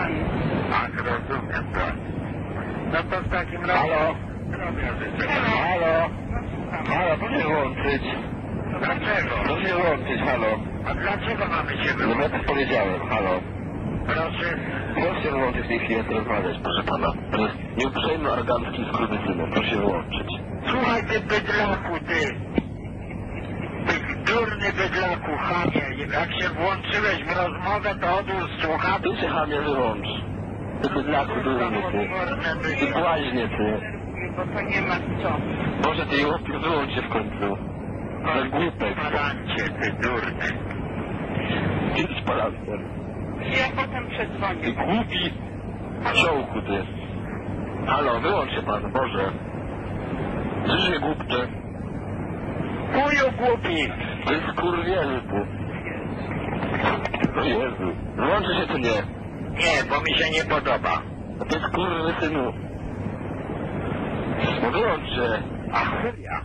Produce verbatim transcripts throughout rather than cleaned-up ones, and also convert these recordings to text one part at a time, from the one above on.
pani. Ach, rozumiem to. No to w takim razie... Halo? Zdrowia życzę. Halo? Halo, proszę włączyć. Dlaczego? Proszę włączyć, halo. A dlaczego mamy się No ja wyłączyć? tak powiedziałem, halo. Proszę. Proszę włączyć w tej chwili, chcę rozmawiać, proszę pana. To jest nieuprzejmy, arogancki skurwysynem. Proszę wyłączyć. Słuchaj ty bydlaku, ty. Ty durny bydlaku, chamie. Jak się włączyłeś w rozmowę, to odłóż słuchawki. Ty się chamie wyłącz. Ty bydlaku durny, ty. Ty błaźnie, ty. Bo to nie ma co. Boże, ty łopie, wyłącz się w końcu. Za głupek. Palancie, ty durny. Idź palantem. Ja potem Ty przedzwonię. głupi ciołku, ty. Halo, wyłącz się pan, Boże. Żyje głupcze. Chuju głupi. To jest skurwielu, ty. O Jezu. Wyłączy się czy nie? Nie, bo mi się nie podoba. A to jest skurwysynu. No wyłącz się. A chuja.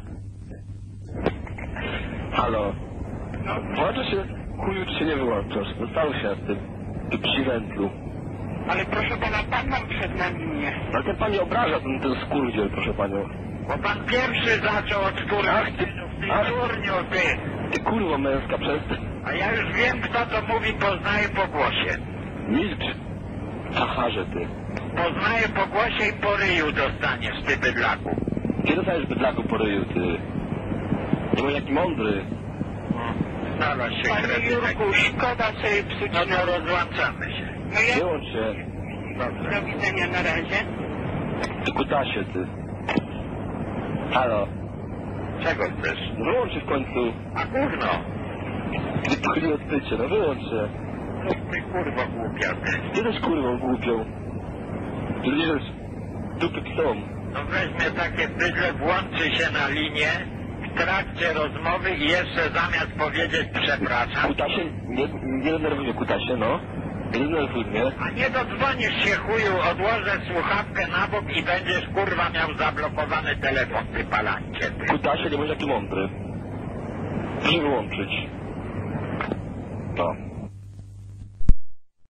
Halo. Włącza się, chuju, czy się nie wyłączasz? Zastanów się nad tym. Ty psi wędlu. Ale proszę pana, pan nam przed nami nie. Ale ten pani obraża ten, ten skurwiel, proszę panią. Bo pan pierwszy zaczął od kurwa. Ach, ty- Ty ach. durniu, ty. Ty kurwa męska, przestań. A ja już wiem, kto to mówi, poznaję po głosie. Milcz. Czacharze, ty. Poznaję po głosie i po ryju dostaniesz, ty bydlaku. Kiedy dostajesz bydlaku po ryju, ty? Nie bądź jaki mądry. Znalazł się Panie kredyt. Jurku, szkoda sobie psuć No to noc. rozłączamy się. No ja Wyłącz się. Dobrze. do widzenia na razie. Ty kutasie, ty. Halo. Czego chcesz? No wyłącz się w końcu. A gówno. Ty pchli odbycie, no wyłącz się. No ty kurwa głupia, ty. Ty też kurwą głupią. Ty liżesz dupy psom. No weźmie takie bydle, włączy się na linię w trakcie rozmowy i jeszcze zamiast powiedzieć przepraszam, Kutasie, nie, nie denerwuj mnie, kutasie, no. Nie denerwuj mnie. a nie dodzwonisz się chuju, odłożę słuchawkę na bok i będziesz kurwa miał zablokowany telefon, ty palancie, ty. Kutasie, nie bądź taki mądry. Proszę wyłączyć. No.